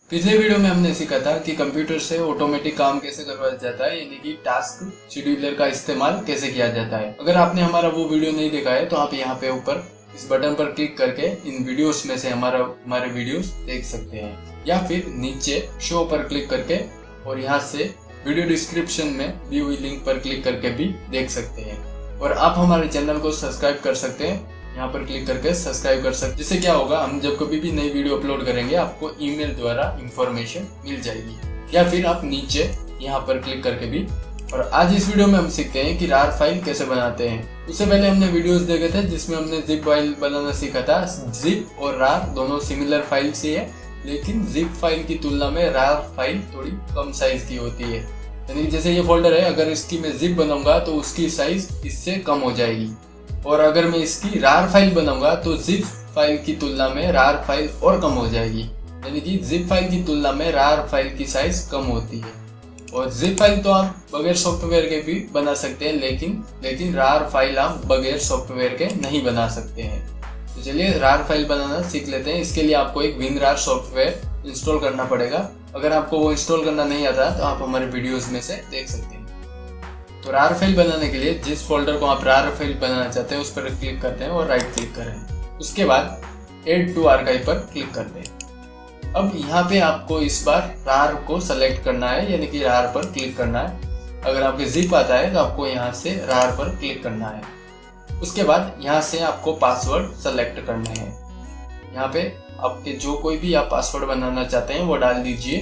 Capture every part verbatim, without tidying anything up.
पिछले वीडियो में हमने सीखा था कि कंप्यूटर से ऑटोमेटिक काम कैसे करवाया जाता है, यानी कि टास्क शेड्यूलर का इस्तेमाल कैसे किया जाता है। अगर आपने हमारा वो वीडियो नहीं देखा है तो आप यहाँ पे ऊपर इस बटन पर क्लिक करके इन वीडियोस में से हमारा हमारे वीडियोस देख सकते हैं, या फिर नीचे शो पर क्लिक करके और यहाँ से वीडियो डिस्क्रिप्शन में दी हुई लिंक पर क्लिक करके भी देख सकते हैं। और आप हमारे चैनल को सब्सक्राइब कर सकते हैं, यहाँ पर क्लिक करके सब्सक्राइब कर सकते हैं। जिससे क्या होगा, हम जब कभी भी नई वीडियो अपलोड करेंगे आपको ईमेल द्वारा इंफॉर्मेशन मिल जाएगी, या फिर आप नीचे यहाँ पर क्लिक करके भी। और आज इस वीडियो में हम सीखते हैं कि रार फाइल कैसे बनाते हैं। उससे पहले हमने वीडियोस देखे थे जिसमें हमने जिप फाइल बनाना सीखा था। जिप और रार दोनों सिमिलर फाइल्स ही है, लेकिन जिप फाइल की तुलना में रार फाइल थोड़ी कम साइज की होती है। यानी जैसे ये फोल्डर है, अगर इसकी मैं जिप बनाऊंगा तो उसकी साइज इससे कम हो जाएगी, और अगर मैं इसकी रार फाइल बनाऊंगा तो जिप फाइल की तुलना में रार फाइल और कम हो जाएगी। यानी कि जिप फाइल की तुलना में रार फाइल की साइज कम होती है। और जिप फाइल तो आप बगैर सॉफ्टवेयर के भी बना सकते हैं, लेकिन लेकिन रार फाइल आप बगैर सॉफ्टवेयर के नहीं बना सकते हैं। तो चलिए रार फाइल बनाना सीख लेते हैं। इसके लिए आपको एक विनरार सॉफ्टवेयर इंस्टॉल करना पड़ेगा। अगर आपको वो इंस्टॉल करना नहीं आता तो आप हमारे वीडियोस में से देख सकते हैं। तो रार फाइल बनाने के लिए जिस फोल्डर को आप रार फाइल बनाना चाहते हैं उस पर क्लिक करते हैं और राइट क्लिक करें। उसके बाद एड टू आर्काइव पर क्लिक करते हैं। अब यहाँ पे आपको इस बार रार को सेलेक्ट करना है, यानी कि रार पर क्लिक करना है। अगर आपके जिप आता है तो आपको यहाँ से रार पर क्लिक करना है। उसके बाद यहाँ से आपको पासवर्ड सेलेक्ट करना है। यहाँ पे आपके जो कोई भी आप पासवर्ड बनाना चाहते हैं वो डाल दीजिए,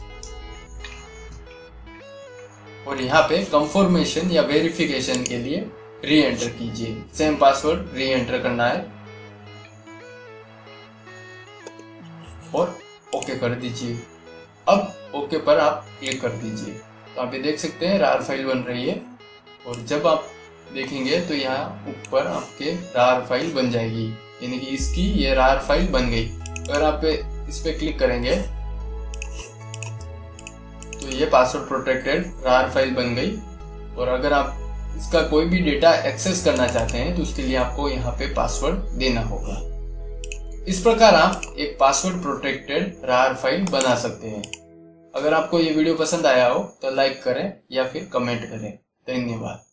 और यहाँ पे कंफर्मेशन या वेरिफिकेशन के लिए री एंटर कीजिए। सेम पासवर्ड री एंटर करना है और ओके कर दीजिए। अब ओके पर आप क्लिक कर दीजिए। तो आप ये देख सकते हैं रार फाइल बन रही है, और जब आप देखेंगे तो यहाँ ऊपर आपके रार फाइल बन जाएगी, यानी कि इसकी ये रार फाइल बन गई। अगर आप इस पे क्लिक करेंगे तो ये पासवर्ड प्रोटेक्टेड रार फाइल बन गई। और अगर आप इसका कोई भी डेटा एक्सेस करना चाहते हैं तो उसके लिए आपको यहाँ पे पासवर्ड देना होगा। इस प्रकार आप एक पासवर्ड प्रोटेक्टेड रार फाइल बना सकते हैं। अगर आपको ये वीडियो पसंद आया हो तो लाइक करें या फिर कमेंट करें। धन्यवाद।